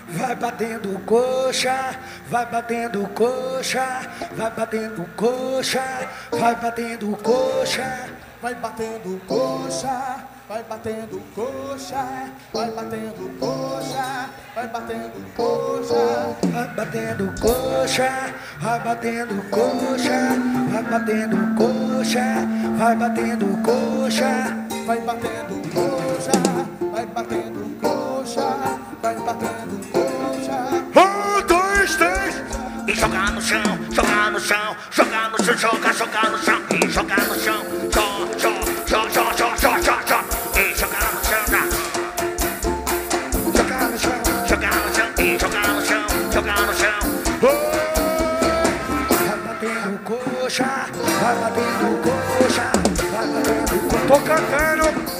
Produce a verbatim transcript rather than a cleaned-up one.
vai batendo coxa, vai batendo coxa, vai batendo coxa, vai batendo coxa, vai batendo coxa, vai batendo coxa, vai batendo coxa, vai batendo coxa, vai batendo coxa, vai batendo coxa, vai batendo coxa, vai batendo coxa, vai batendo coxa, vai batendo coxa, vai batendo coxa. Um, dois, três. E jogar no chão, jogar no chão, jogar no chão, jogar, jogar no chão, e jogar no chão, jo, jo, jo, jo, jo, jo, jo, jo, e jogar no chão, jogar no chão, jogar no chão, e jogar no chão, jogar no chão. Vai batendo coxa, vai batendo coxa, vai batendo coxa. Tô cantando.